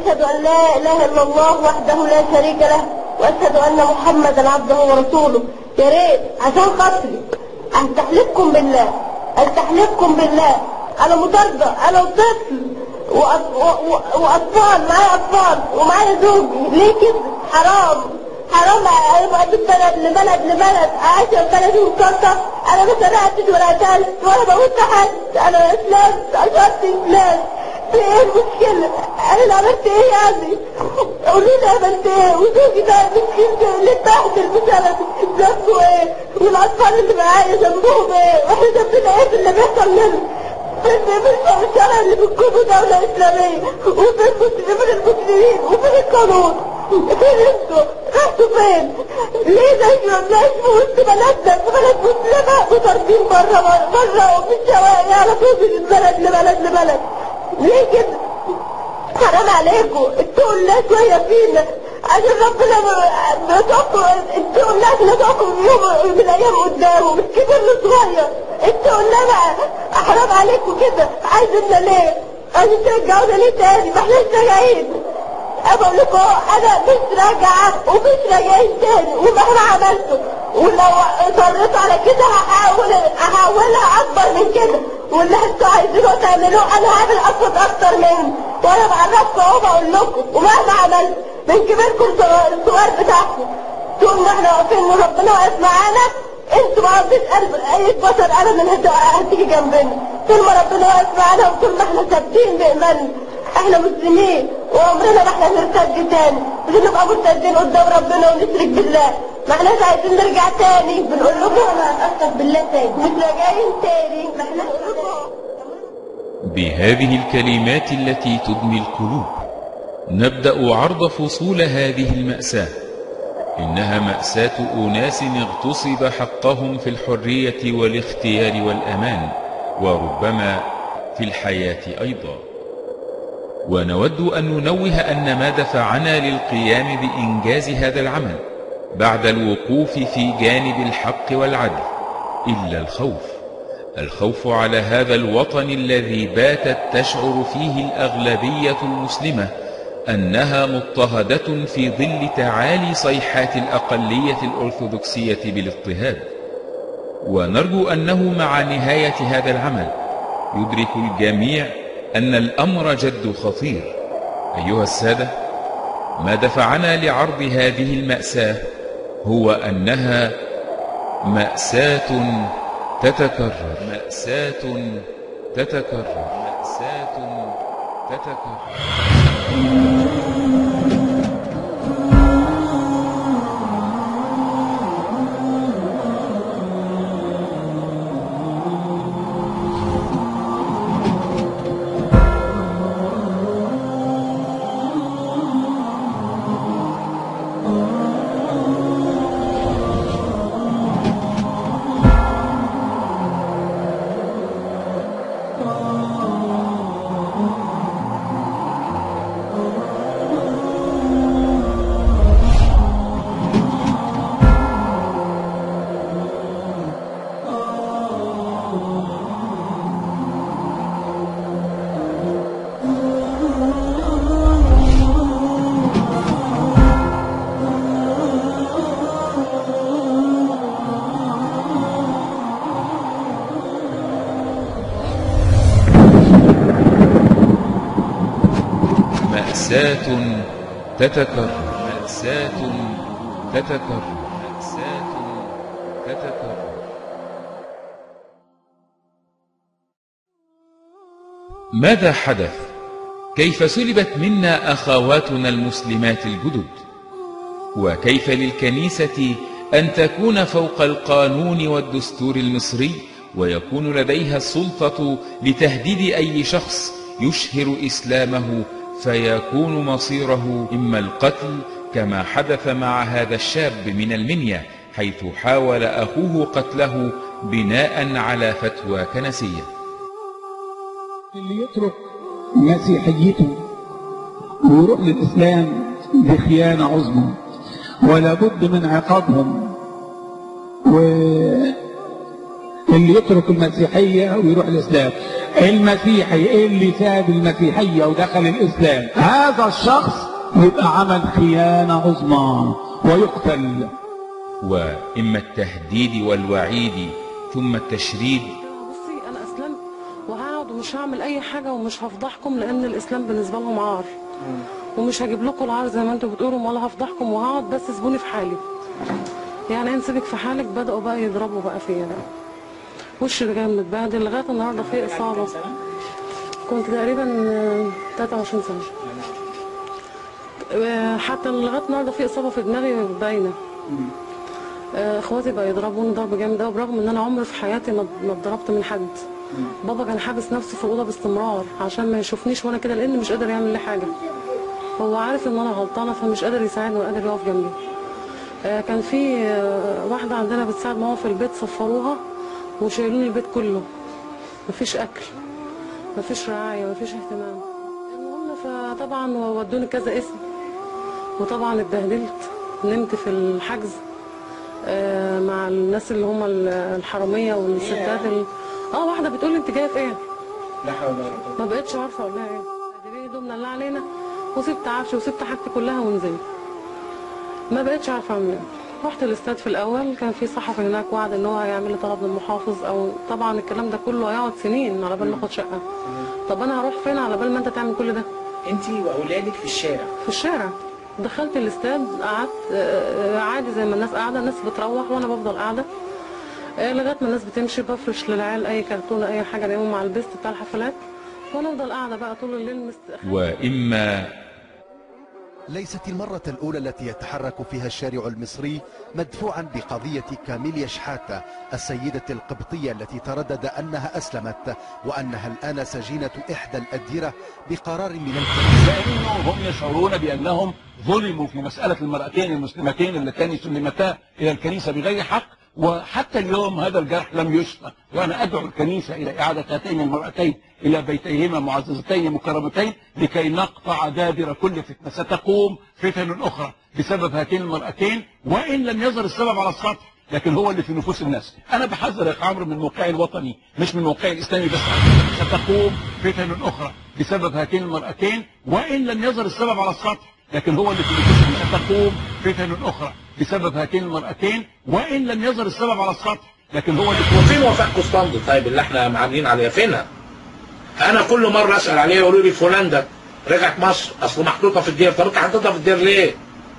وأشهد أن لا إله إلا الله وحده لا شريك له، وأشهد أن محمدا عبده ورسوله. يا ريت عشان خاطري أستحلفكم بالله، أستحلفكم بالله، أنا مطاردة، أنا وطفل وأطفال، معايا أطفال ومعايا زوجي. ليه كده؟ حرام حرام أبقى من بلد لبلد لبلد، عايشة في بلدي ومسلطة. أنا ما سرقتش ولا قتلت ولا بموت حد، أنا إسلام، أشرت إسلام. في إيه المشكلة؟ أنا اللي عملت إيه يعني؟ قولوا لي عملت إيه؟ وزوجي ده مسكين اللي اتبهدل بسببي ذنبه إيه؟ والأطفال اللي معايا ذنبهم إيه؟ وإحنا ذنبنا إيه في اللي بيحصل لنا؟ فين الشرع اللي بتكونوا دولة إسلامية؟ وفين المسلمين؟ وفين القانون؟ فين انتوا؟ رحتوا فين؟ ليه نعيش في وسط بلدنا، في بلد مسلمة وطاردين بره وفي الشوارع على طول من بلد لبلد لبلد؟ ليه كده؟ حرام عليكم، اتقوا الله شوية فينا عشان ربنا اتقوا الله عشان اتقوا يوم من الأيام قدامه، مش كبير صغير. اتقوا الله بقى، حرام عليكم كده. عايزيننا ليه؟ عايزين ترجعونا ليه تاني؟ ما احناش راجعين. أقول لكم أنا مش راجعة ومش راجعين تاني ومهما عملته، ولو اصريت على كده هحولها أكبر من كده، واللي انتوا عايزينه تعملوه أنا هعمل أكتر منه. وأنا بعرفكم أهو بقول لكم، ومهما عملت من كبيركم الصغار بتاعكم، طول ما احنا واقفين وربنا واقف معانا، انتوا ما عنديش قلب أي بشر أبدا هتيجي جنبنا. طول ما ربنا واقف معانا وطول ما احنا ثابتين بإيماننا، احنا مسلمين وعمرنا ما احنا نرتد تاني، مش نبقى مرتدين قدام ربنا ونشرك بالله. ما احناش عايزين نرجع تاني، بنقول لكم انا هتأثر بالله تاني، مش راجعين تاني. ما احنا بنقول لكم. بهذه الكلمات التي تدمي القلوب نبدأ عرض فصول هذه المأساة. إنها مأساة أناس اغتصب حقهم في الحرية والاختيار والأمان، وربما في الحياة أيضا. ونود أن ننوه أن ما دفعنا للقيام بإنجاز هذا العمل بعد الوقوف في جانب الحق والعدل إلا الخوف على هذا الوطن الذي باتت تشعر فيه الأغلبية المسلمة أنها مضطهدة في ظل تعالي صيحات الأقلية الأرثوذكسية بالاضطهاد. ونرجو أنه مع نهاية هذا العمل يدرك الجميع أن الأمر جد خطير. أيها السادة، ما دفعنا لعرض هذه المأساة هو أنها مأساة تتكرر، مأساة تتكرر، مأساة تتكرر. مأساة تتكرر، مأساة تتكرر، مأساة تتكرر. ماذا حدث؟ كيف سلبت منا أخواتنا المسلمات الجدد؟ وكيف للكنيسة أن تكون فوق القانون والدستور المصري ويكون لديها السلطة لتهديد أي شخص يشهر إسلامه فيكون مصيره إما القتل، كما حدث مع هذا الشاب من المنيا حيث حاول أخوه قتله بناء على فتوى كنسية. اللي يترك مسيحيته ويروح للإسلام بخيانة عظمى، ولا بد من عقابهم. اللي يترك المسيحية ويروح الإسلام. المسيحي اللي ساب المسيحية ودخل الإسلام، هذا الشخص يبقى عمل خيانة عظمى ويقتل. وإما التهديد والوعيد ثم التشريد. بصي أنا أسلمت وهقعد ومش هعمل أي حاجة ومش هفضحكم، لأن الإسلام بالنسبة لهم عار، ومش هجيب لكم العار زي ما انتوا بتقولوا، ولا هفضحكم، وهقعد بس سيبوني في حالي. يعني نسيبك في حالك. بدأوا بقى يضربوا بقى فيا بقى. وشي اللي كان متبهدل لغاية النهارده فيه إصابة. كنت تقريبا 23 سنة. حتى لغاية النهارده فيه إصابة في دماغي باينة. اخواتي بقى يضربوني ضرب جامد قوي، برغم ان انا عمري في حياتي ما اتضربت من حد. بابا كان حابس نفسه في الأوضة باستمرار عشان ما يشوفنيش وانا كده، لأن مش قادر يعمل لي حاجة. هو عارف ان انا غلطانة فمش قادر يساعدني ولا قادر يقف جنبي. كان في واحدة عندنا بتساعد ماما في البيت، صفروها وشايلوني البيت كله. مفيش أكل، مفيش رعاية، مفيش اهتمام. المهم فطبعا ودوني كذا اسم، وطبعا اتبهدلت. نمت في الحجز مع الناس اللي هم الحرامية والستات واحدة بتقولي انت جاية في ايه؟ لا حول ولا قوة. ما بقتش عارفة اقول لها ايه. دي هدومنا اللي علينا، وسبت عفشي وسبت حاجتي كلها ونزلت. ما بقتش عارفه اعمل ايه. رحت الاستاد في الاول، كان في صحفي هناك وعد ان هو هيعمل لي طلب للمحافظ، او طبعا الكلام ده كله هيقعد سنين على بال ما اخد شقه. طب انا هروح فين على بال ما انت تعمل كل ده؟ انت واولادك في الشارع؟ في الشارع. دخلت الاستاد قعدت عادي زي ما الناس قاعده، الناس بتروح وانا بفضل قاعده لغايه ما الناس بتمشي. بفرش للعيال اي كرتونه اي حاجه نلاقيهم مع البيست بتاع الحفلات، وانا افضل قاعده بقى طول الليل وإما ليست المرة الأولى التي يتحرك فيها الشارع المصري مدفوعا بقضية كاميليا شحاتة السيدة القبطية التي تردد أنها أسلمت وأنها الآن سجينة إحدى الأديرة بقرار من الكنيسة، لأنه هم يشعرون بأنهم ظلموا في مسألة المرأتين المسلمتين اللتان سلمتا إلى الكنيسة بغير حق. وحتى اليوم هذا الجرح لم يشفى، وأنا أدعو الكنيسة إلى إعادة هاتين المرأتين إلى بيتيهما معززتين مكرمتين لكي نقطع دابر كل فتنة. ستقوم فتن أخرى بسبب هاتين المرأتين، وإن لم يظهر السبب على السطح لكن هو اللي في نفوس الناس. أنا بحذر يا عمرو من موقعي الوطني مش من موقعي الإسلامي بس. ستقوم فتن أخرى بسبب هاتين المرأتين، وإن لم يظهر السبب على السطح لكن هو اللي في نفوس الناس. ستقوم فتن أخرى بسبب هاتين المرأتين، وإن لم يظهر السبب على السطح لكن هو اللي فين وفاء قسطندي طيب اللي احنا معاملين عليها فينها؟ انا كل مره اسال عليها يقولوا لي فلان ده رجعت مصر، اصل محطوطه في الدير. طب انت حطيتها في الدير ليه؟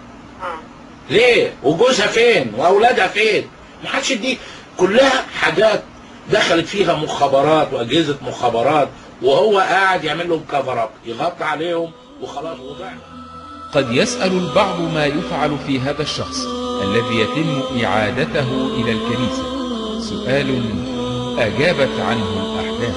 ليه؟ وجوزها فين؟ واولادها فين؟ ما حدش دي كلها حاجات دخلت فيها مخابرات واجهزه مخابرات، وهو قاعد يعمل لهم كفر اب يغطي عليهم وخلاص وضعنا. قد يسأل البعض ما يفعل في هذا الشخص الذي يتم إعادته إلى الكنيسة، سؤال أجابت عنه الأحداث.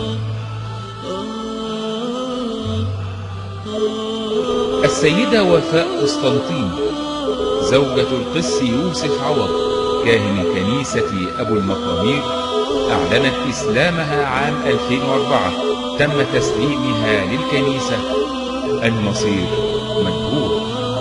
السيدة وفاء قسطنطين زوجة القس يوسف عوض كاهن كنيسة أبو المقامير أعلنت إسلامها عام 2004. تم تسليمها للكنيسة، المصير مجهول.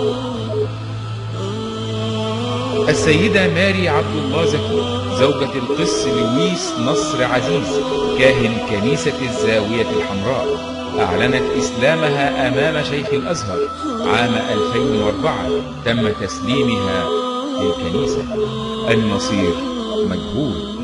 السيدة ماري عبد الله زكي زوجة القس لويس نصر عزيز كاهن كنيسة الزاوية الحمراء أعلنت إسلامها أمام شيخ الأزهر عام 2004. تم تسليمها للكنيسة، المصير مجهول.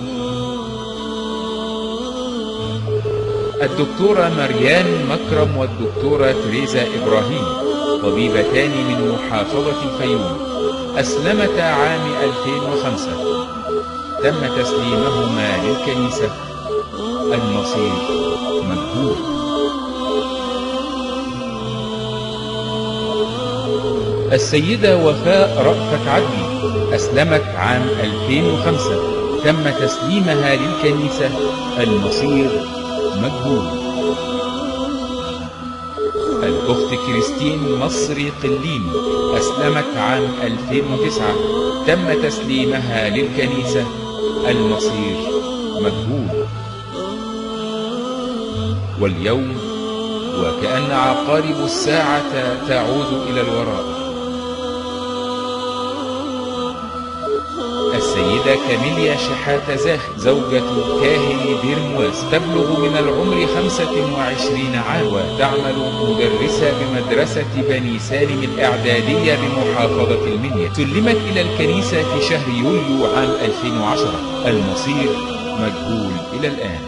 الدكتورة مريان مكرم والدكتورة تريزا إبراهيم طبيبتان من محافظة الفيوم أسلمتا عام 2005. تم تسليمهما للكنيسة، المصير مجهول. السيدة وفاء رأفت عدلي أسلمت عام 2005. تم تسليمها للكنيسة، المصير مجهول. الأخت كريستين مصري قليني أسلمت عام 2009. تم تسليمها للكنيسة، المصير مجهول. واليوم وكأن عقارب الساعة تعود إلى الوراء. السيدة السيدة كاميليا شحاتة زاخر زوجة كاهن دير مواس، تبلغ من العمر 25 عام، وتعمل مدرسة بمدرسة بني سالم الإعدادية بمحافظة المنيا. سلمت إلى الكنيسة في شهر يوليو عام 2010. المصير مجهول إلى الآن.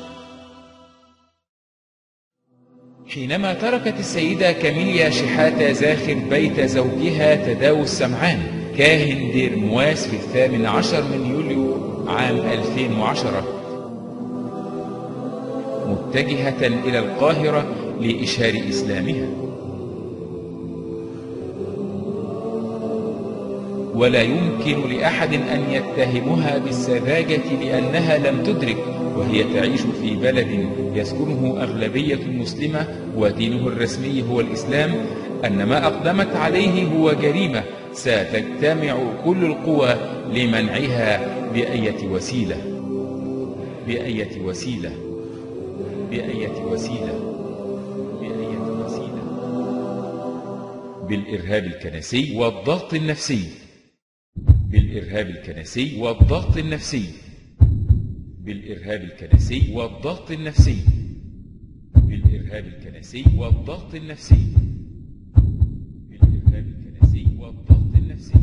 حينما تركت السيدة كاميليا شحاتة زاخر بيت زوجها تداوس سمعان كاهن دير مواس في 18 من يوليو عام 2010 متجهة إلى القاهرة لإشهار إسلامها، ولا يمكن لأحد أن يتهمها بالسذاجة لأنها لم تدرك وهي تعيش في بلد يسكنه أغلبية مسلمة ودينه الرسمي هو الإسلام أن ما أقدمت عليه هو جريمة ستجتمع كل القوى لمنعها بأية وسيلة بأية وسيلة بأية وسيلة بأية وسيلة بالإرهاب الكنسي والضغط النفسي بالإرهاب الكنسي والضغط النفسي بالإرهاب الكنسي والضغط النفسي بالإرهاب الكنسي والضغط النفسي بالإرهاب الكنسي والضغط النفسي.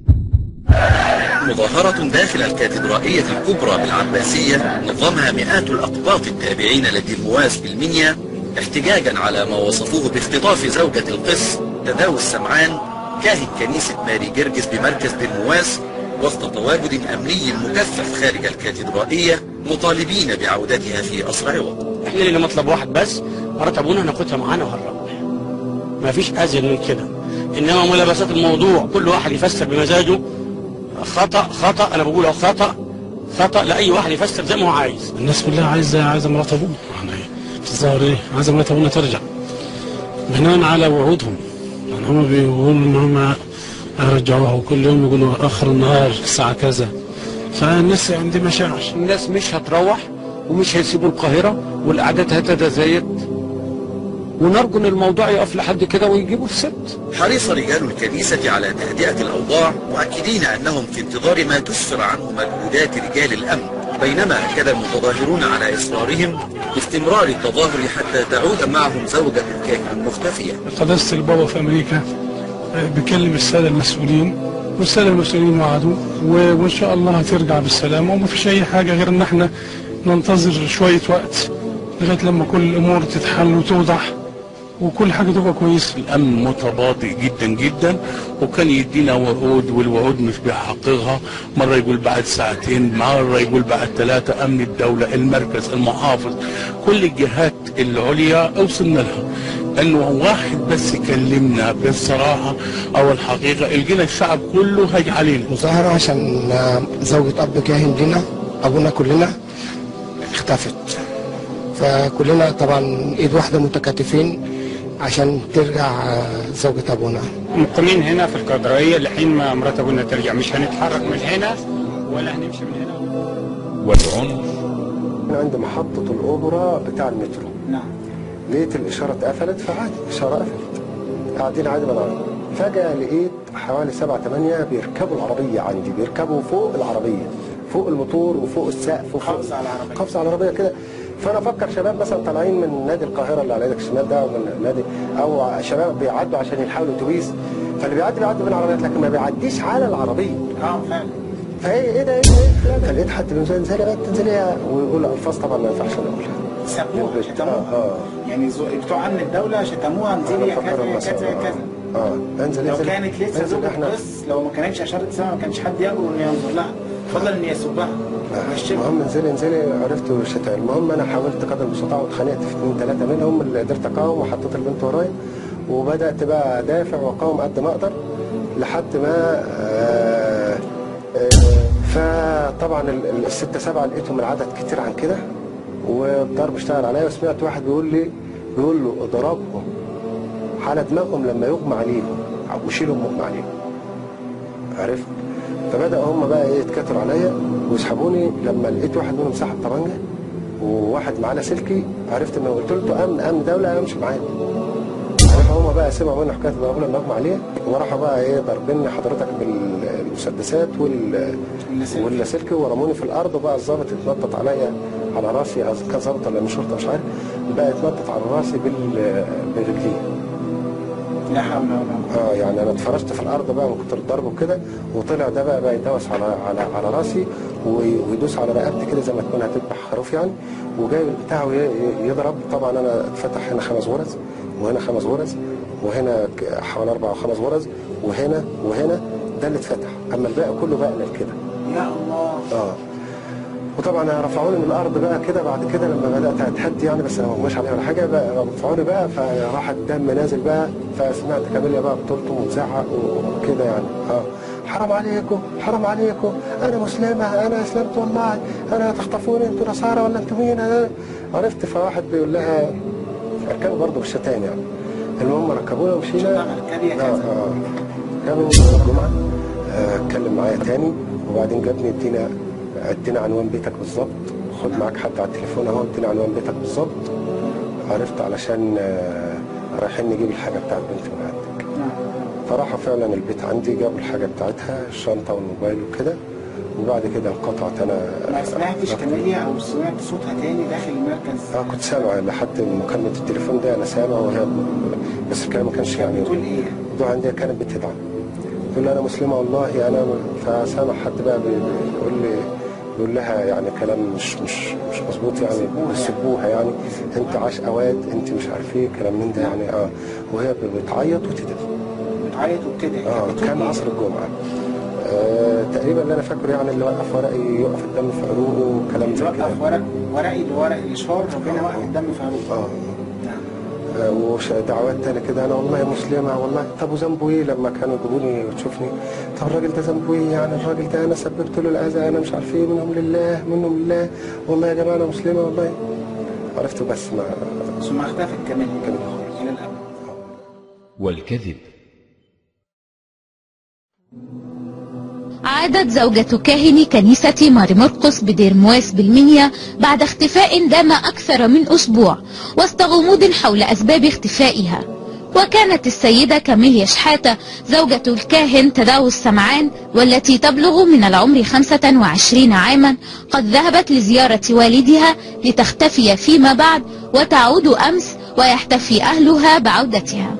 مظاهرة داخل الكاتدرائية الكبرى بالعباسية نظمها مئات الأقباط التابعين لدير مواس بالمنيا احتجاجا على ما وصفوه باختطاف زوجة القس تداوس سمعان كاهن كنيسة ماري جرجس بمركز دير مواس وسط تواجد أمني مكثف خارج الكاتدرائية مطالبين بعودتها في أسرع وقت. احنا لنا مطلب واحد بس، مرات ابونا ناخدها معانا وهنروح. ما فيش ازيد من كده. انما ملابسات الموضوع كل واحد يفسر بمزاجه. خطأ انا بقول خطأ لاي واحد يفسر زي ما هو عايز. الناس كلها عايزه مرات ابونا، يعني في الظاهر ايه؟ عايزه مرات ابونا ترجع بناء على وعودهم. يعني هم بيقولوا ان هم رجعوها وكل يوم يقولوا اخر النهار الساعه كذا. فالناس عندي مشاعر. الناس مش هتروح ومش هيسيبوا القاهره والاعداد هتتزايد، ونرجو ان الموضوع يقف لحد كده ويجيبوا الست. حرص رجال الكنيسة على تهدئة الأوضاع مؤكدين أنهم في انتظار ما تسفر عنه مجهودات رجال الأمن، بينما أكد المتظاهرون على إصرارهم باستمرار التظاهر حتى تعود معهم زوجة الكاهن المختفية. قداسة البابا في أمريكا بيكلم السادة المسؤولين والسادة المسؤولين وعدوا وإن شاء الله هترجع بالسلامة، وما فيش أي حاجة غير إن احنا ننتظر شوية وقت لغاية لما كل الأمور تتحل وتوضح وكل حاجة تبقى كويسة. الأمن متباطئ جدا جدا، وكان يدينا وعود والوعود مش بيحققها. مرة يقول بعد ساعتين، مرة يقول بعد 3. أمن الدولة، المركز، المحافظ، كل الجهات العليا اوصلنا لها انه واحد بس يكلمنا بالصراحة او الحقيقة لقينا الشعب كله هاج علينا. مظاهرة عشان زوجة اب كاهن لنا، ابونا كلنا اختفت، فكلنا طبعا ايد واحدة متكاتفين عشان ترجع زوجة ابونا. مقيمين هنا في الكاتدرائية لحين ما مرات ابونا ترجع، مش هنتحرك من هنا ولا هنمشي من هنا. والعنف عند محطة الأوبرا بتاع المترو. نعم. لقيت الإشارة اتقفلت، فعادي الإشارة قفلت. قاعدين عادي بالعربية. فجأة لقيت حوالي 7-8 بيركبوا العربية عندي، بيركبوا فوق العربية، فوق الموتور وفوق السقف وفوق قفز على العربية. قفز على العربية كده. فأنا أفكر شباب مثلا طالعين من نادي القاهرة اللي على يدك الشمال ده، أو من نادي، أو شباب بيعدوا عشان يلحقوا الأتوبيس، فاللي بيعدي بين العربيات لكن ما بيعديش على العربية. فعلا. فايه ده ايه فلقيت حد بيقول انزلي بقى تنزلي، ويقول الفاظ طبعا ما ينفعش نقولها. سبوها شتموها. يعني بتوع امن الدوله شتموها انزلي كذا كذا. انزل لو كانت لسه زوجة قس، لو ما كانتش اشاره سما ما كانش حد يجرؤ انه ينظر لها، فضل ان يسبها. المهم انزلي عرفت الشتاء. المهم انا حاولت قدر المستطاع واتخانقت في 2-3 منهم اللي قدرت اقاوم، وحطيت البنت ورايا وبدات بقى ادافع واقاوم قد ما اقدر لحد ما فطبعا ال6-7 لقيتهم العدد كتير عن كده، والضرب اشتغل عليا. وسمعت واحد بيقول له اضربهم على دماغهم لما يغمى عليهم وشيلهم مغمى عليهم. عرفت؟ فبدأ هم بقى يتكتروا عليا ويسحبوني. لما لقيت واحد منهم سحب طبنجه وواحد معاه لاسلكي، عرفت انه قلت له امن دوله امشي معايا. فهم بقى سمعوا مني حكايه ضربونا المغمى عليه، وراحوا بقى ايه ضاربيني حضرتك بالمسدسات واللاسلكي ورموني في الارض، وبقى الظابط اتنطط عليا على راسي، كان ظابط ولا من شرطه مش عارف، بقى اتنطط على راسي برجليه. لا حول ولا قوه. يعني انا اتفرجت في الارض بقى من كتر الضرب وكده، وطلع ده بقى يدوس على راسي ويدوس على رقبتي كده زي ما تكون هتذبح خروف يعني، وجايب البتاع ويضرب. طبعا انا اتفتح هنا 5 غرز وهنا 5 غرز وهنا حوالي 4 أو 5 غرز وهنا ده اللي اتفتح، اما الباقي كله بقى كده. يا الله. وطبعا رفعوني من الارض بقى كده بعد كده لما بدات اتهدي يعني، بس ما مش عليها ولا حاجه بقى، رفعوني بقى فراح الدم نازل بقى، فسمعت كاميليا بقى بتلطم وتزعق وكده يعني. حرام عليكم حرام عليكم، انا مسلمه، انا اسلمت والله، انا تخطفوني انتوا نصارى ولا انتوا مين؟ انا عرفت. فواحد بيقول لها ركبوا برضه بالشتان يعني. المهم ركبونا ومشينا. كانوا الجمعه اتكلم معايا تاني، وبعدين جابني ادينا عنوان بيتك بالظبط، خد معاك حد على التليفون اهو، ادينا عنوان بيتك بالظبط. عرفت علشان رايحين نجيب الحاجه بتاعت بنتي من عندك. فراحوا فعلا البيت عندي، جابوا الحاجه بتاعتها، الشنطه والموبايل وكده، وبعد كده انقطعت. انا ما سمعتش كاميليا او سمعت صوتها تاني داخل المركز؟ كنت سامع لحد مكالمه التليفون ده، انا سامع وهي بس الكلام ما كانش يعني. بتقول ايه؟ بتقول عندي كانت بتدعم، تقول لي انا مسلمه والله انا. فسامع حد بقى بيقول لها يعني كلام مش مظبوط يعني، بيسبوها يعني، انت عشقوات، انت مش عارف ايه كلام من ده يعني. وهي بتعيط وتدعي. بتعيط وبتدعي. كان عصر الجمعه تقريبا اللي انا فاكره يعني، اللي وقف ورقي يوقف الدم في عروقه وكلام زي كده. وقف ورقي لورق الاشهار ربنا وقف الدم في عروقه. ودعوات تانية كده، انا والله مسلمه والله. طب وذنبه ايه لما كانوا يجيبوني وتشوفني؟ طب الراجل ده ذنبه ايه يعني؟ الراجل ده انا سببت له الاذى، انا مش عارف ايه، منهم لله والله يا جماعه انا مسلمه والله. عرفت بس ما ثم اختفت كمان الى الابد. والكذب. عادت زوجة كاهن كنيسة ماري مرقس بدير مواس بالمنيا بعد اختفاء دام أكثر من أسبوع وسط غموض حول أسباب اختفائها. وكانت السيدة كاميليا شحاتة زوجة الكاهن تداوس سمعان والتي تبلغ من العمر 25 عاما قد ذهبت لزيارة والدها لتختفي فيما بعد وتعود أمس ويحتفي أهلها بعودتها.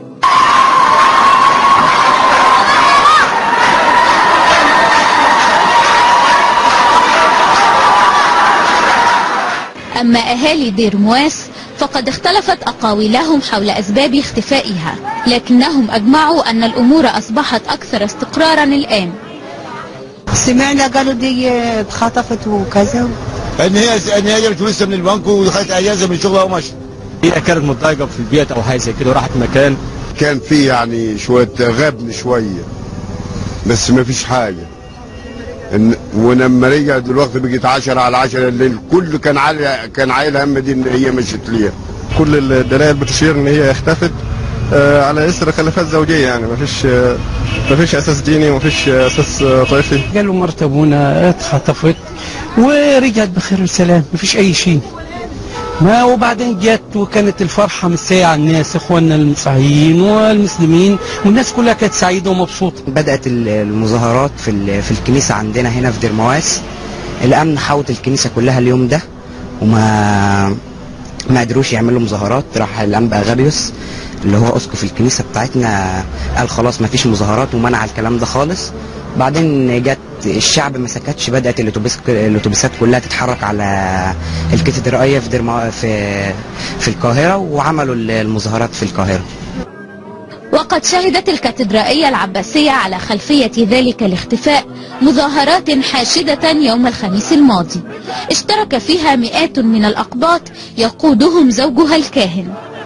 أما أهالي دير مواس فقد اختلفت أقاويلهم حول أسباب اختفائها، لكنهم أجمعوا أن الأمور أصبحت أكثر استقرارا الآن. سمعنا قالوا دي اتخطفت وكذا، ان هي جابت فلوسها من البنك ودخلت اجازه من شغلها ومشت. هي كانت متضايقه في البيت او حاجه زي كده وراحت مكان كان فيه يعني شويه غبن شويه، بس ما فيش حاجه. ولما رجعت دلوقتي بقت 10 على 10 الليل، كله كان عايل هم دي ان هي مشت ليها. كل الدلائل بتشير ان هي اختفت على اثر خلافات زوجيه، يعني ما فيش اساس ديني وما فيش اساس طائفي. قالوا مرت ابونا اتخطفت ورجعت بخير وسلام، ما فيش اي شيء. ما وبعدين جت وكانت الفرحه مسايه على الناس، اخواننا المسيحيين والمسلمين والناس كلها كانت سعيده ومبسوطه. بدات المظاهرات في الكنيسه عندنا هنا في دير مواس. الامن حوط الكنيسه كلها اليوم ده وما قدروش يعملوا مظاهرات. راح الانبا اغابيوس اللي هو اسقف الكنيسه بتاعتنا قال خلاص ما فيش مظاهرات ومنع الكلام ده خالص. بعدين جت الشعب ما سكتش، بدات الاتوبيسات كلها تتحرك على الكاتدرائيه في القاهره وعملوا المظاهرات في القاهره. وقد شهدت الكاتدرائية العباسية على خلفية ذلك الاختفاء مظاهرات حاشدة يوم الخميس الماضي اشترك فيها مئات من الأقباط يقودهم زوجها الكاهن.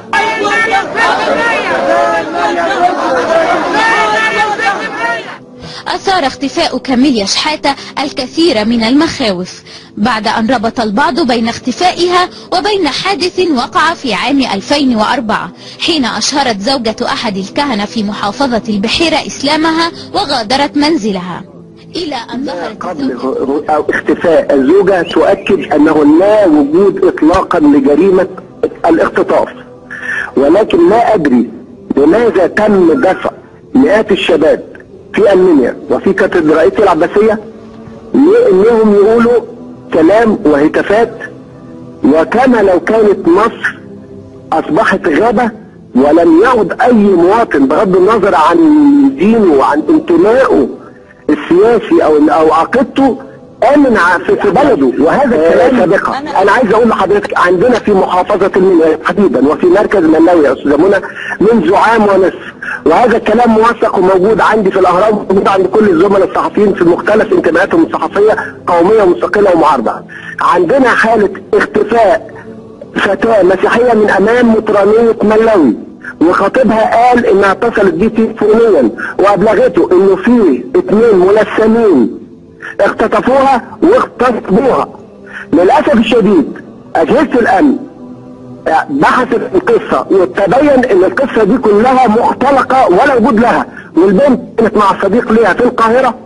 أثار اختفاء كاميليا شحاتة الكثير من المخاوف بعد أن ربط البعض بين اختفائها وبين حادث وقع في عام 2004 حين أشهرت زوجة أحد الكهنة في محافظة البحيرة إسلامها وغادرت منزلها، إلى أن ظهرت قبل اختفاء الزوجة تؤكد أنه لا وجود إطلاقا لجريمة الاختطاف، ولكن لا أدري لماذا تم دفع مئات الشباب في ألمانيا وفي كاتدرائية العباسية لأنهم يقولوا كلام وهتافات، وكما لو كانت مصر أصبحت غابة ولم يعد أي مواطن بغض النظر عن دينه وعن انتمائه السياسي أو عقيدته آمن في بلده. وهذا الكلام سابقا. أنا عايز أقول لحضرتك عندنا في محافظة المنيا تحديدا وفي مركز ملاوي يا أستاذة منى منذ عام ونصف، وهذا الكلام موثق وموجود عندي في الأهرام وموجود عند كل الزملاء الصحفيين في مختلف انتماءاتهم الصحفية قومية ومستقلة ومعارضة. عندنا حالة اختفاء فتاة مسيحية من أمام مطرانية ملاوي، وخطيبها قال إنها اتصلت بيه تليفونيا وأبلغته إنه في 2 ملثمين اختطفوها واغتصبوها. للأسف الشديد أجهزة الأمن بحثت القصة وتبين إن القصة دي كلها مختلقة ولا وجود لها، والبنت كانت مع صديق ليها في القاهرة،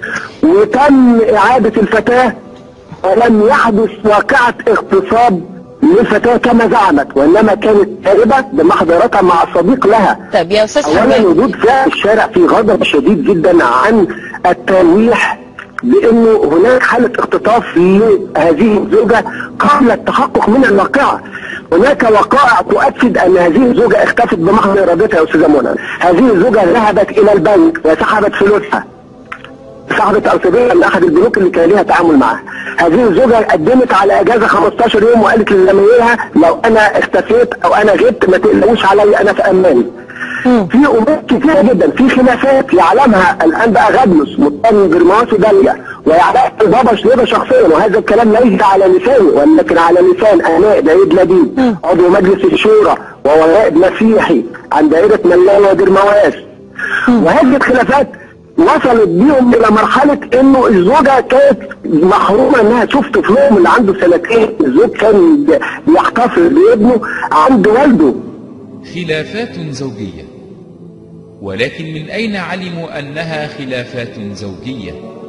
وتم إعادة الفتاة ولم يحدث واقعة اغتصاب للفتاة كما زعمت، وإنما كانت هاربة بمحضرتها مع صديق لها. طب يا أستاذ أولا وجود في الشارع في غضب شديد جدا عن التلويح بأنه هناك حالة اختطاف لهذه الزوجة قبل التحقق من الواقعة. هناك وقائع تؤكد أن هذه الزوجة اختفت بمحض إرادتها يا أستاذة منى. هذه الزوجة ذهبت إلى البنك وسحبت فلوسها، سحبت أرصدتها من أحد البنوك اللي كان لها تعامل معها. هذه الزوجة قدمت على إجازة 15 يوم وقالت لزمايلها لو أنا اختفيت أو أنا غبت ما تقلقوش علي أنا في أمان. في أمور كثيرة جدا، في خلافات يعلمها الآن بقى غبنس مطمئن برماسي داليا ويعلمها بابا شنيبة شخصيا، وهذا الكلام ليس على لساني ولكن على لسان آلاء دايد لبيب عضو مجلس الشورى وهو نائب مسيحي عن دائرة ملاوي ودير مواس. وهذه الخلافات وصلت بيهم الى مرحلة انه الزوجة كانت محرومة انها تشوف طفلهم اللي عنده 2 سنين. الزوج كان بيحتفظ بابنه عند والده. خلافات زوجية، ولكن من اين علموا انها خلافات زوجية؟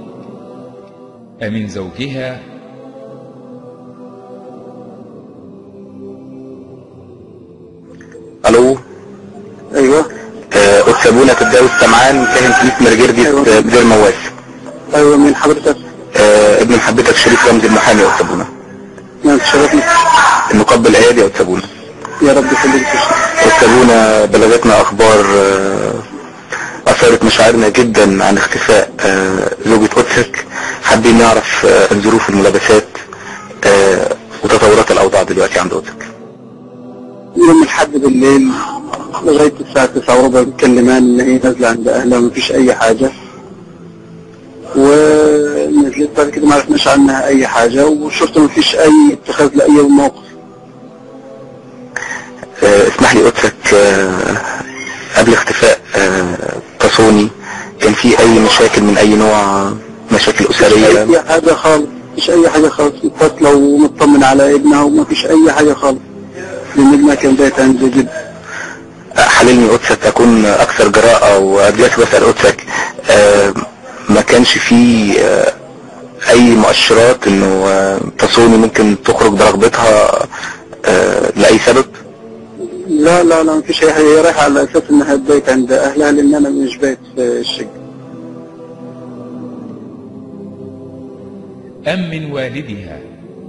أمن زوجها الو ايوه أستاذ تداوي السمعان كاهن كنيسة مرجردي بدير مواس. ايوه مين حضرتك؟ ابن حضرتك شريف رمزي المحامي يا أستاذ. نعم تشرفني. النقاب العيادي يا أستاذ. يا رب يخليك. أستاذ بلغتنا أخبار أثارت مشاعرنا جدا عن اختفاء زوجة قدسك. حابين نعرف الظروف الملابسات وتطورات الأوضاع دلوقتي عند قدسك. يوم الحد بالليل لغاية الساعة 9:15 بتكلمان ان هي نازلة عند اهلها ومفيش اي حاجة، ونزلت بعد كده ما عرفناش عنها اي حاجة، والشرطة مفيش اي اتخاذ لاي موقف. اسمح لي قدسك قبل اختفاء تصوني كان في اي مشاكل من اي نوع، مشاكل اسرية؟ مفيش اي حاجة خالص، مفيش اي حاجة خالص، متصلة ومطمن على ابنها ومفيش اي حاجة خالص، لان ابنها كان بيت عندي جدا. حللني قدسك تكون اكثر جراءة، ودلوقتي بسأل قدسك ما كانش فيه اي مؤشرات انه تصوني ممكن تخرج برغبتها لاي سبب؟ لا لا لا مفيش اي حاجة، هي رايحة على اساس انها تبيت عند اهلها لان انا مش بايت في الشقة. أم من والدها؟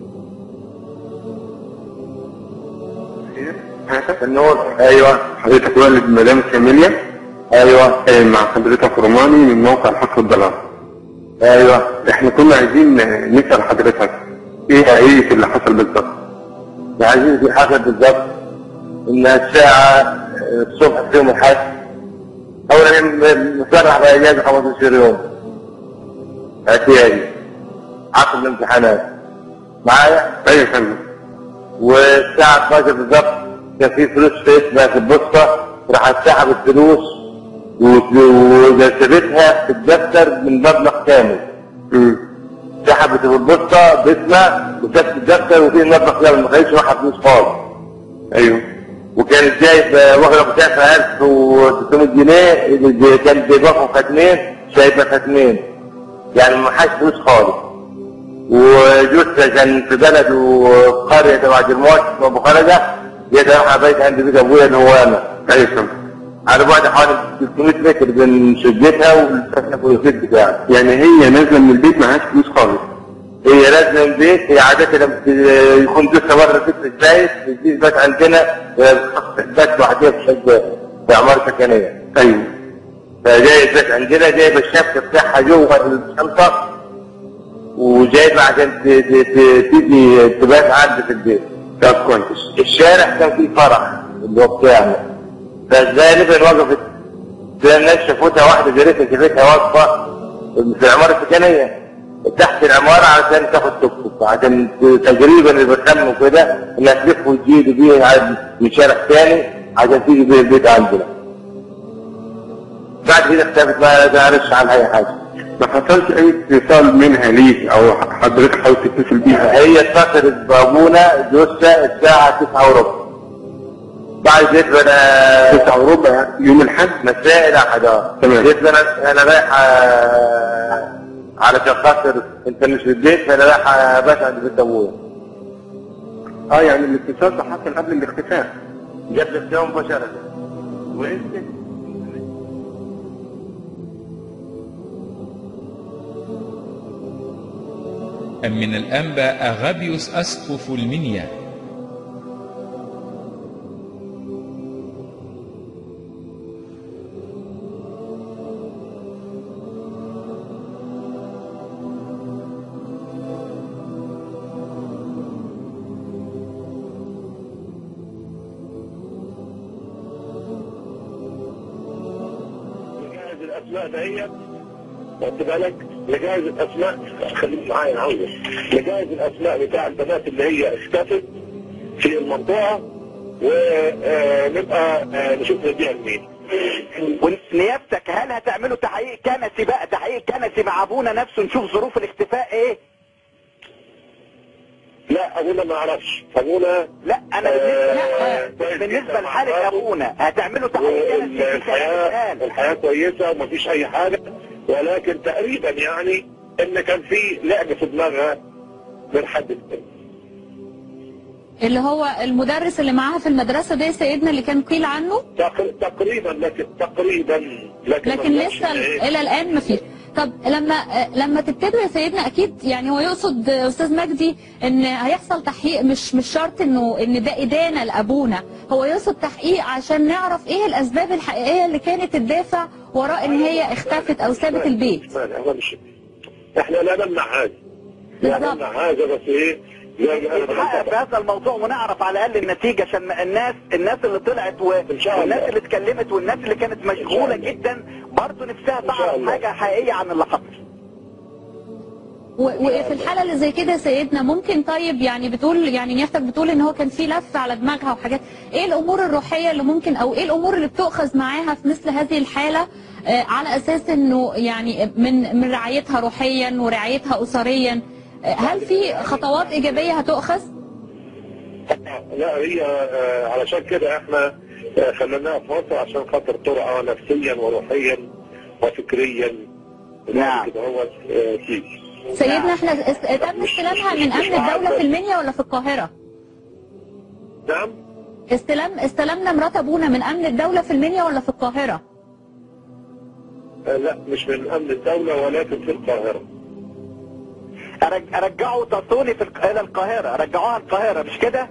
النور. ايوه حضرتك والد مدام كاميليا؟ ايوه مع حضرتك روماني من موقع الحق والضلال. ايوه احنا كنا عايزين نسال حضرتك ايه حقيقه اللي حصل بالظبط؟ عايزين اللي حصل بالظبط ان الساعه الصبح في يوم الاحد اولا مصرح باجازه 15 يوم اعتيادي عقب الامتحانات معايا؟ ايوه يا فندم. والساعه 12 بالظبط كان في فلوس في اسمها في البوسطة، راحت سحبت فلوس وجسبتها في الدفتر من مبلغ كامل. سحبت في البوسطة باسمها وسابت الدفتر وفيه مبلغ كامل ما كانش معاها فلوس خالص. ايوه. وكانت جايبه واخده بتاعتها 1300 جنيه اللي كانت جايباهم ختمين، شايبه ختمين. يعني ما معهاش فلوس خالص. وجوزها كان في بلد وقرية تبع جرموت اسمها ابو خلده، جيت اروح بيت عند بيت ابويا اللي هو انا. ايوه على بعد حوالي 300 متر بين شقتها والسكن والبيت بتاعها. يعني هي نازله من البيت معهاش فلوس خالص. هي نازله من البيت، هي عاده لما يكون جوزها بره ست الزايد بتجي بات عندنا بات لوحدها في شقه في عماره سكنيه. ايوه. فجايه بات عندنا، جايبه الشبكه بتاعها جوه الشنطه وجايبه عشان تيجي تبات عندي في البيت. طب كويس. الشارع كان فيه فرح اللي هو بتاعنا، فغالبا وقفت زي الناس شافوتها، واحده جارتها شافتها واقفه في العماره السكنيه تحت العماره عشان تاخد توك توك، عشان تقريبا اللي بيخمنوا كده انها تلف وتجيب بيه من شارع ثاني عشان تيجي بيه البيت عندنا. بعد كده اختفت، ما تعرفش عنها اي حاجه. ما حصلش اي اتصال منها ليك او حضرتك حاولت تتصل بيها؟ هي اتصلت بابونا جوزها الساعه 9:15. بعد كده انا 9:15 يعني يوم الاحد مساء الاحد. تمام. قلت انا رايح علشان خاطر انت مش في البيت، فانا رايح بات عند بيت ابويا. يعني الاتصال ده حصل قبل الاختفاء؟ قبل الاختفاء مباشره. من الأنبا أغابيوس أسقف المنيا. نجهز الأسماء دهيت، خد بالك، نجهز الاسماء، خليك معايا انا عاوزك، نجهز الاسماء بتاع البنات اللي هي اختفت في المنطقه ونبقى نشوف نديها لمين. ونيابتك هل هتعملوا تحقيق كنسي بقى، تحقيق كنسي مع ابونا نفسه نشوف ظروف الاختفاء ايه؟ لا ابونا ما اعرفش، ابونا لا انا بالنسبه لحاله ابونا هتعملوا تحقيق كنسي. الحياه كويسه ومفيش اي حاجه، ولكن تقريبا يعني ان كان في لعب في دماغها من حد التاني. اللي هو المدرس اللي معاها في المدرسه ده سيدنا اللي كان قيل عنه؟ تقريبا لكن لسه الى الان ما فيش. طب لما تبتدوا يا سيدنا، اكيد يعني هو يقصد استاذ مجدي ان هيحصل تحقيق، مش شرط ان ده ادانه لابونا، هو يقصد تحقيق عشان نعرف ايه الاسباب الحقيقيه اللي كانت الدافع وراء ان هي اختفت او سابت البيت. احنا لا نمنع حاجه، لا نمنع حاجه، بس ايه نتحقق في هذا الموضوع ونعرف على الاقل النتيجه، عشان الناس اللي طلعت والناس اللي اتكلمت والناس اللي كانت مشغوله جدا برضه نفسها تعرف حاجه حقيقيه عن اللي حصل. وفي الحاله اللي زي كده سيدنا ممكن، طيب يعني بتقول، يعني نيافتك بتقول ان هو كان في لف على دماغها وحاجات، ايه الامور الروحيه اللي ممكن، او ايه الامور اللي بتؤخذ معاها في مثل هذه الحاله على اساس انه يعني من رعايتها روحيا ورعايتها اسريا، هل في خطوات ايجابيه هتؤخذ؟ لا هي علشان كده احنا خليناها في مصر عشان خاطر ترعى نفسيا وروحيا وفكريا. نعم. كده هو تيجي. سيدنا احنا تم استلامها من امن الدوله في المنيا ولا في القاهره؟ نعم. استلمنا مرات ابونا من امن الدوله في المنيا ولا في القاهره؟ لا مش من امن الدوله ولكن في القاهره. رجعوا تصوني الى القاهره، رجعوها القاهره مش كده؟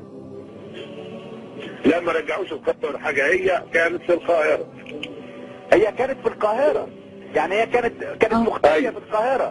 لا ما رجعوش القاهره ولا حاجه، هي كانت في القاهره. هي كانت في القاهره، يعني هي كانت مختفيه في القاهره.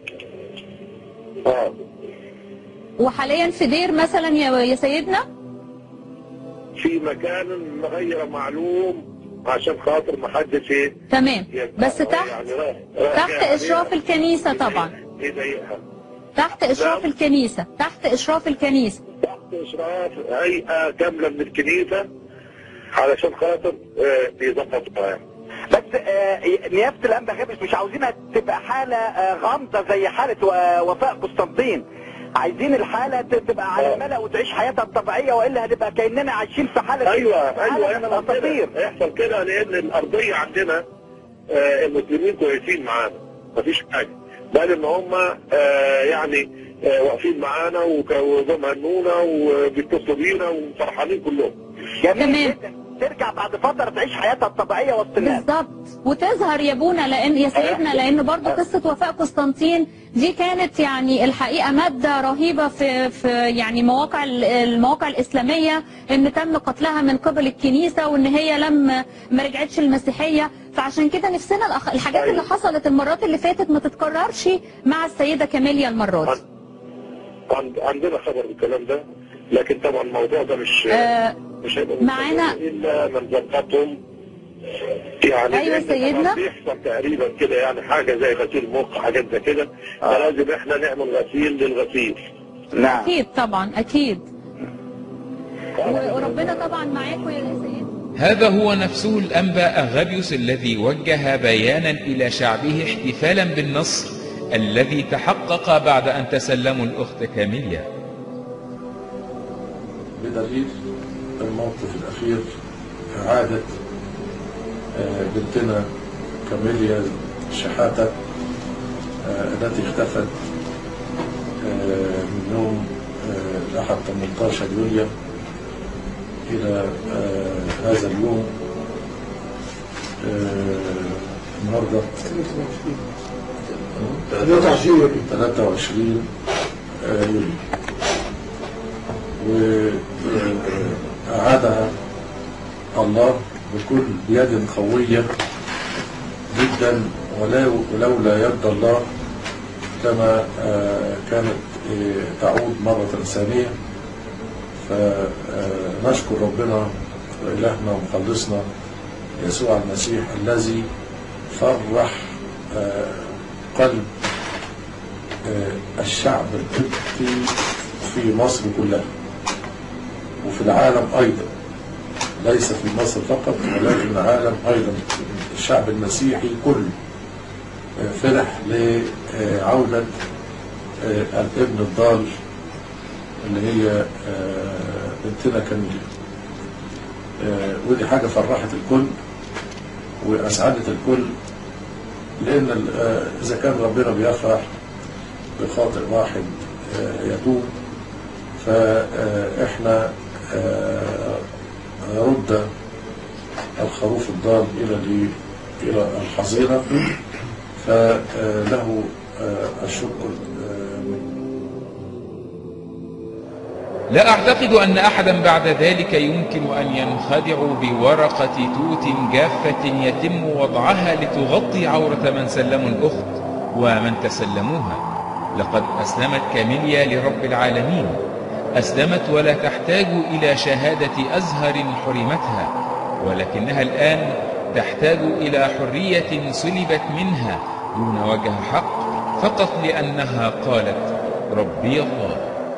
وحاليا في دير مثلا يا سيدنا؟ في مكان غير معلوم عشان خاطر ما حدش ايه. تمام، بس تحت اشراف الكنيسه طبعا. يضايقها. تحت اشراف الكنيسه، تحت اشراف الكنيسه. تحت اشراف هيئه كامله من الكنيسه علشان خاطر يظبطوها. بس نيابه الانبا غابيوس مش عاوزينها تبقى حاله غامضه زي حاله وفاء قسطنطين، عايزين الحاله تبقى على الملأ وتعيش حياتها الطبيعيه، والا هنبقى كاننا عايشين في حاله ايوه من الاساطير. يحصل كده لان الارضيه عندنا المسلمين كويسين معانا، مفيش حاجه، بل ان هم يعني واقفين معانا وبيهنونا وبيتصلوا بينا وفرحانين كلهم. جميل جدا ترجع بعد فتره تعيش حياتها الطبيعيه وسط الناس. بالظبط، وتظهر يا ابونا لان يا سيدنا، لان برضو قصه وفاء قسطنطين دي كانت يعني الحقيقه ماده رهيبه في يعني المواقع الاسلاميه، ان تم قتلها من قبل الكنيسه، وان هي ما رجعتش المسيحيه. فعشان كده نفسنا الحاجات اللي حصلت المرات اللي فاتت ما تتكررش مع السيده كاميليا المره دي. عندنا خبر بالكلام ده، لكن طبعا الموضوع ده مش هيبقى معانا الا من ظبطهم. يعني ايوه سيدنا، بيحصل تقريبا كده يعني حاجه زي غسيل مخ، حاجات زي كده، فلازم احنا نعمل غسيل للغسيل. نعم اكيد طبعا اكيد، وربنا طبعا معاكم يا سيدنا. هذا هو نفسه الأنبا أغابيوس الذي وجه بيانا إلى شعبه احتفالا بالنصر الذي تحقق بعد أن تسلموا الأخت كاميليا. بدليل الموقف الأخير إعادة بنتنا كاميليا شحاتة التي اختفت من يوم الأحد 18 يوليو إلى هذا اليوم النهارده 23 يوليو، وأعادها الله بكل بيد قوية جدا، ولولا يد الله كما كانت تعود مرة ثانية. فنشكر ربنا وإلهنا ومخلصنا يسوع المسيح الذي فرح قلب الشعب القبطي في مصر كلها وفي العالم أيضا، ليس في مصر فقط ولكن العالم أيضا. الشعب المسيحي كله فرح لعودة الابن الضال اللي هي بنتنا كاميليا، ودي حاجة فرحت الكل وأسعدت الكل، لأن إذا كان ربنا بيفرح بخاطر واحد يتوب، فإحنا رد الخروف الضال إلى الحظيرة، فله الشكر. لا أعتقد أن أحدا بعد ذلك يمكن أن ينخدع بورقة توت جافة يتم وضعها لتغطي عورة من سلموا الأخت ومن تسلموها. لقد أسلمت كاميليا لرب العالمين، أسلمت ولا تحتاج إلى شهادة أزهر حرمتها، ولكنها الآن تحتاج إلى حرية سلبت منها دون وجه حق، فقط لأنها قالت ربي الله.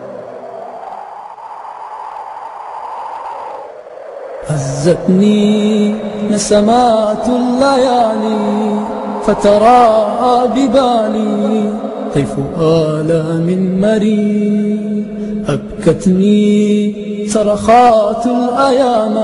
هزتني نسمات الليالي فتراءى ببالي طيف آلام مري، أبكتني صرخات الأيام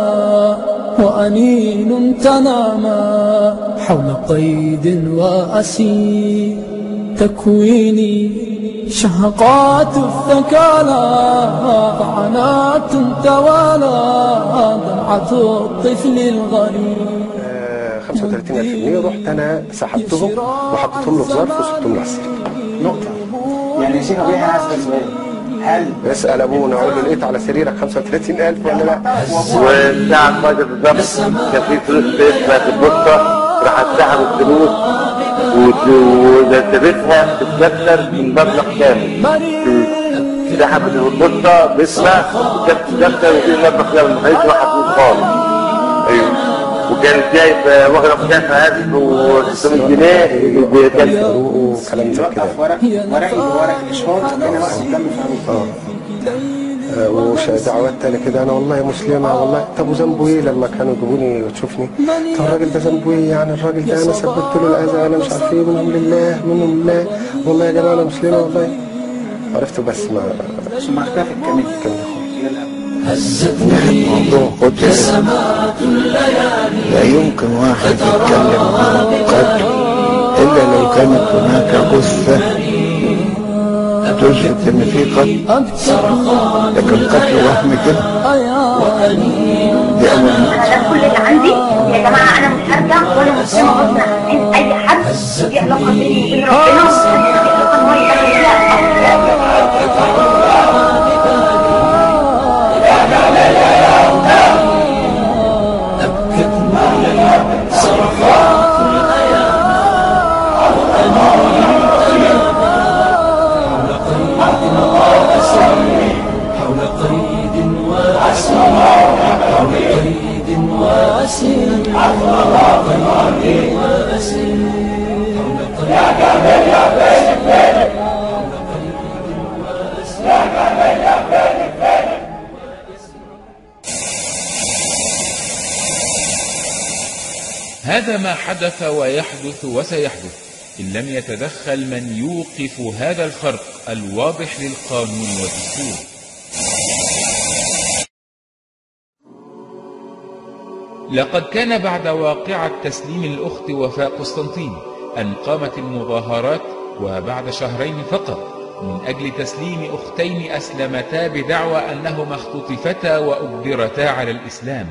وأنين تنامى حول قيد وأسير، تكويني شهقات الثكالى طعنات توالى ضمعة الطفل الغريب. 35,000 جنيه رحت انا سحبتهم وحطيتهم له في ظرف وسبتهم له. نقطة. يعني يا شيخ ابو يحيى اسال سؤال، هل اسال ابونا اقول له لقيت على سريرك 35,000 ولا لا؟ والساعة 12 بالظبط كان في فلوس باسمها في البوسطة، راحت سحبوا الفلوس ورتبتها تتكسر من مبلغ كامل. سحبت البوسطة باسمها تتكسر وفي مبلغ كامل، ما كانتش واحد فلوس خالص. ايوه، وكانت جايب واخدة مكافأة 1600 جنيه وكلام زي كده. ورق الاشهار كان وقت الدم ودعوات تانية كده، انا والله مسلمة والله. طب وذنبه ايه لما كانوا يجيبوني وتشوفني؟ طب الراجل ده ذنبه ايه يعني؟ الراجل ده انا سببت له الاذى، انا مش عارف ايه، منهم لله منهم لله، والله يا جماعة انا مسلمة والله. عرفته بس ما اختفت كامل. موضوع قدس لا يمكن واحد يتكلم عن القدر إلا لو كانت هناك جثة تثبت ان في قتل، لكن قتل وهمي كده دي اول ده كل اللي عندي يا جماعه. انا مش هرجع وانا مسلمه غصب عن اي حد. دي علاقه بيني وبين ربنا، دي علاقه ان هو يدخل فيها. هذا ما حدث ويحدث وسيحدث إن لم يتدخل من يوقف هذا الخرق الواضح للقانون والدستور. لقد كان بعد واقعة تسليم الأخت وفاء قسطنطين أن قامت المظاهرات، وبعد شهرين فقط، من أجل تسليم أختين أسلمتا بدعوى أنهما اختطفتا وأجبرتا على الإسلام.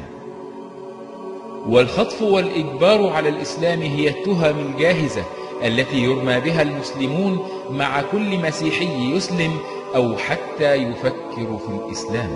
والخطف والإجبار على الإسلام هي التهم الجاهزة التي يرمى بها المسلمون مع كل مسيحي يسلم أو حتى يفكر في الإسلام.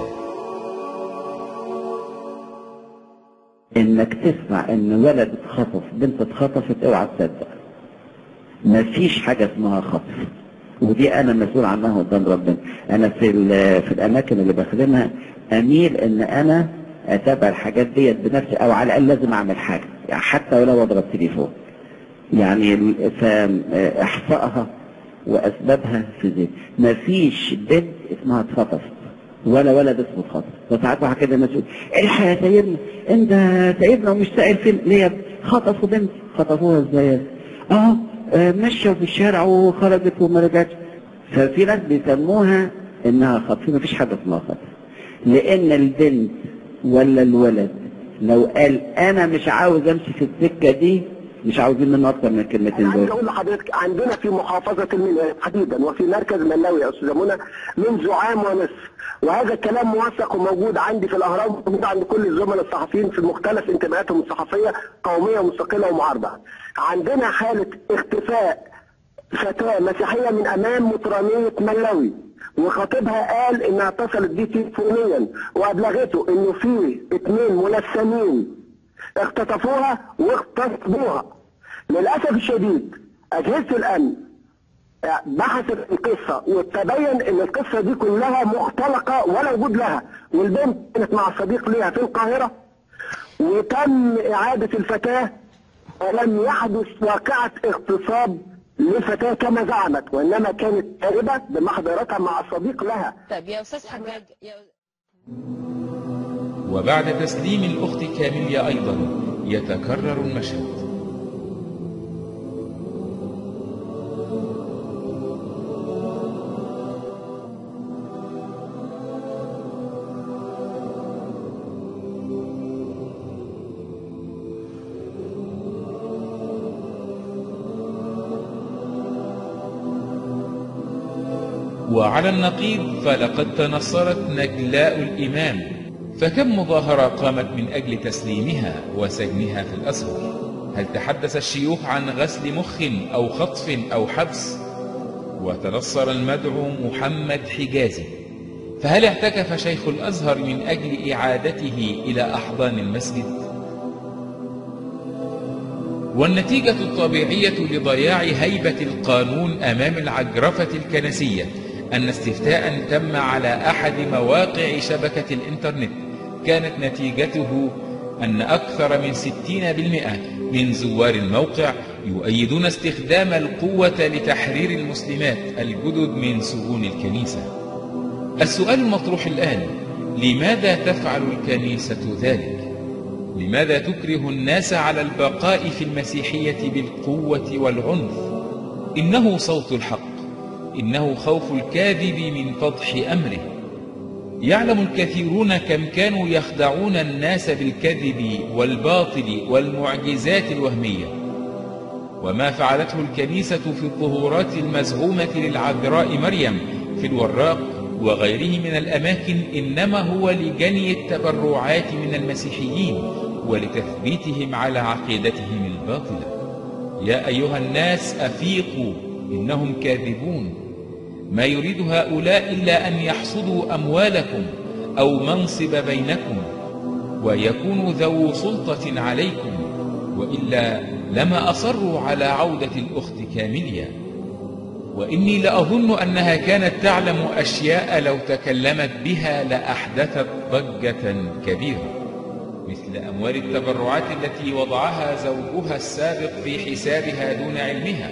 انك تسمع ان ولد اتخطف، بنت اتخطفت، اوعى تصدق. مفيش حاجه اسمها خطف، ودي انا مسؤول عنها قدام ربنا. انا في الاماكن اللي بخدمها اميل ان انا اتابع الحاجات ديت بنفسي، او على الاقل لازم اعمل حاجه، يعني حتى ولو اضرب تليفون. يعني احصائها واسبابها في ذهني. مفيش بنت اسمها اتخطفت ولا ولد اسمه اتخطف. فساعات واحد كده مسؤول، الحق يا سيدنا، انت سيدنا ومش سائل فين؟ ليه خطفوا بنت؟ خطفوها ازاي؟ مشوا في الشارع وخرجت وما رجعتش. ففي ناس بيسموها انها خطف. مفيش حاجه اسمها خطف، لان البنت ولا الولد لو قال انا مش عاوز امشي في السكه دي، مش عاوزين منه اكتر من الكلمتين دول. عايز اقول لحضرتك عندنا في محافظه المنيا تحديدا وفي مركز ملاوي يا استاذه منى منذ عام ونصف، وهذا الكلام موثق وموجود عندي في الاهرام وموجود عند كل الزملاء الصحفيين في مختلف انتماءاتهم الصحفيه، قوميه ومستقله ومعارضه. عندنا حاله اختفاء فتاه مسيحيه من امام مطرانيه ملاوي، وخطيبها قال انها اتصلت بيه تليفونيا وابلغته انه في 2 ملثمين اختطفوها واغتصبوها. للاسف الشديد اجهزه الامن بحثت القصه وتبين ان القصه دي كلها مختلقه ولا وجود لها، والبنت كانت مع صديق ليها في القاهره، وتم اعاده الفتاه ولم يحدث واقعه اغتصاب للفتاه كما زعمت، وانما كانت هاربه بمحضرتها مع صديق لها. طيب يا استاذ حجاج وبعد تسليم الأخت كاميليا أيضا يتكرر المشهد. وعلى النقيض فلقد تنصرت نجلاء الإمام، فكم مظاهرة قامت من أجل تسليمها وسجنها في الأزهر؟ هل تحدث الشيوخ عن غسل مخ أو خطف أو حبس؟ وتنصر المدعو محمد حجازي، فهل اعتكف شيخ الأزهر من أجل إعادته إلى أحضان المسجد؟ والنتيجة الطبيعية لضياع هيبة القانون أمام العجرفة الكنسية أن استفتاء تم على أحد مواقع شبكة الإنترنت كانت نتيجته أن أكثر من 60% من زوار الموقع يؤيدون استخدام القوة لتحرير المسلمات الجدد من سجون الكنيسة. السؤال المطروح الآن: لماذا تفعل الكنيسة ذلك؟ لماذا تكره الناس على البقاء في المسيحية بالقوة والعنف؟ إنه صوت الحق، إنه خوف الكاذب من فضح أمره. يعلم الكثيرون كم كانوا يخدعون الناس بالكذب والباطل والمعجزات الوهمية، وما فعلته الكنيسة في الظهورات المزعومة للعذراء مريم في الوراق وغيره من الأماكن إنما هو لجني التبرعات من المسيحيين ولتثبيتهم على عقيدتهم الباطلة. يا أيها الناس أفيقوا، إنهم كاذبون. ما يريد هؤلاء إلا أن يحصدوا أموالكم أو منصب بينكم ويكونوا ذو سلطة عليكم، وإلا لما أصروا على عودة الأخت كاميليا. وإني لأظن أنها كانت تعلم أشياء لو تكلمت بها لأحدثت ضجة كبيرة، مثل أموال التبرعات التي وضعها زوجها السابق في حسابها دون علمها.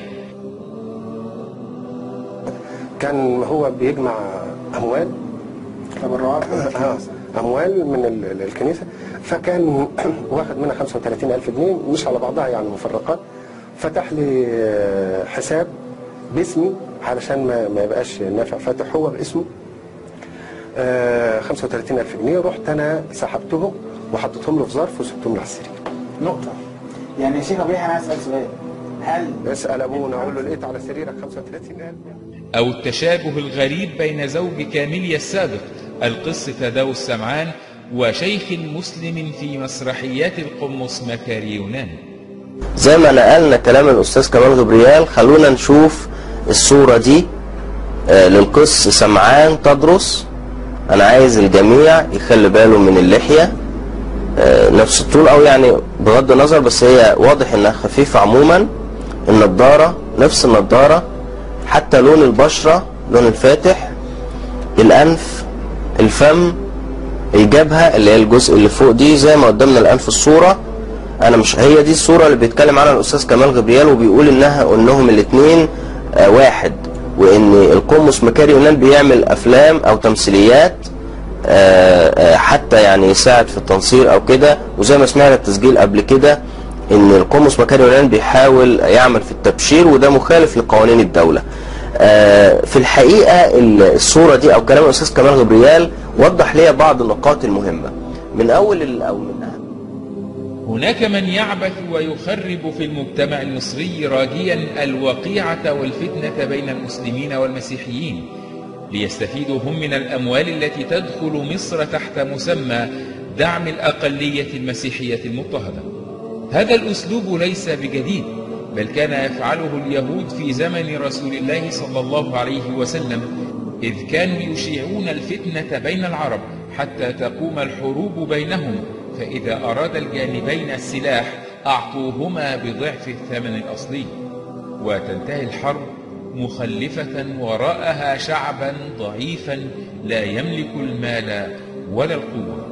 كان هو بيجمع أموال تبرعات أموال من الكنيسة، فكان واخد منها 35,000 جنيه مش على بعضها يعني مفرقات. فتح لي حساب باسمي علشان ما يبقاش نافع، فاتح هو باسمه 35,000 جنيه. رحت أنا سحبتهم وحطيتهم له في ظرف وسبتهم له على السرير. نقطة. يعني يا شيخ أبويا أنا أسأل سؤال، هل اسأل أبونا أقول له لقيت على سريرك 35,000؟ أو التشابه الغريب بين زوج كاميليا السابق القس تاداوس سمعان وشيخ مسلم في مسرحيات القمص مكاري يونان. زي ما نقلنا كلام الأستاذ كمال غبريال، خلونا نشوف الصورة دي للقس سمعان تدرس. أنا عايز الجميع يخلي باله من اللحية نفس الطول، أو يعني بغض النظر بس هي واضح إنها خفيفة عموما. النضارة نفس النضارة، حتى لون البشرة لون الفاتح، الأنف، الفم، الجبهة اللي هي الجزء اللي فوق دي زي ما قدامنا الآن في الصورة. أنا مش هي دي الصورة اللي بيتكلم عنها الأستاذ كمال غبريال وبيقول إنهم الاثنين واحد، وإن القمص مكاري يونان بيعمل أفلام أو تمثيليات حتى يعني يساعد في التنصير أو كده. وزي ما سمعنا التسجيل قبل كده إن القمص مكاري يونان بيحاول يعمل في التبشير، وده مخالف لقوانين الدولة. في الحقيقة الصورة دي أو كلام الأستاذ كمال غبريال وضح لي بعض النقاط المهمة من أول أو من أهم. هناك من يعبث ويخرب في المجتمع المصري راجيا الوقيعة والفتنة بين المسلمين والمسيحيين ليستفيدوا هم من الأموال التي تدخل مصر تحت مسمى دعم الأقلية المسيحية المضطهدة. هذا الأسلوب ليس بجديد، بل كان يفعله اليهود في زمن رسول الله صلى الله عليه وسلم، إذ كانوا يشيعون الفتنة بين العرب حتى تقوم الحروب بينهم، فإذا أراد الجانبين السلاح أعطوهما بضعف الثمن الأصلي، وتنتهي الحرب مخلفة وراءها شعبا ضعيفا لا يملك المال ولا القوة.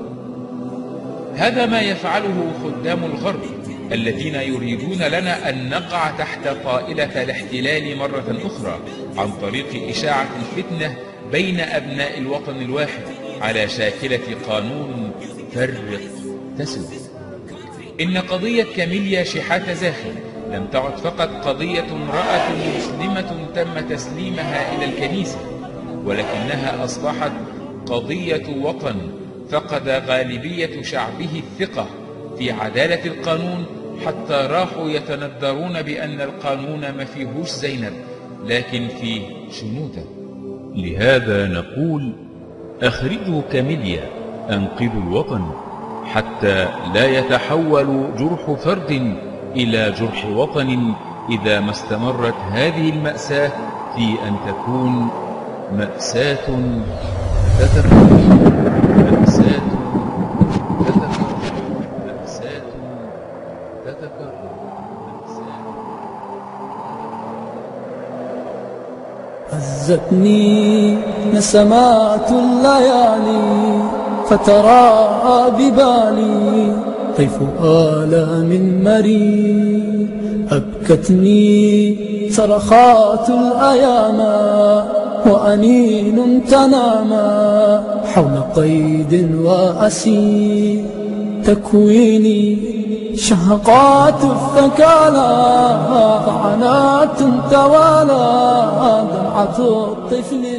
هذا ما يفعله خدام الغرب الذين يريدون لنا أن نقع تحت طائلة الاحتلال مرة أخرى عن طريق إشاعة الفتنة بين أبناء الوطن الواحد على شاكلة قانون فرق تسد. إن قضية كاميليا شحاتة زاخر لم تعد فقط قضية امرأة مسلمة تم تسليمها إلى الكنيسة، ولكنها أصبحت قضية وطن فقد غالبية شعبه الثقة في عدالة القانون، حتى راحوا يتندرون بأن القانون ما فيهوش زينب لكن فيه شنودة. لهذا نقول: أخرجوا كاميليا، أنقذوا الوطن، حتى لا يتحول جرح فرد إلى جرح وطن إذا ما استمرت هذه المأساة في أن تكون مأساة تتكرر. هزتني نسمات الليالي فتراءى ببالي طيف آلام مريء، أبكتني صرخات الأيام وأنين تنامى حول قيد وأسير، تكويني شهقات الثكالى طعنات توالى دمعة الطفل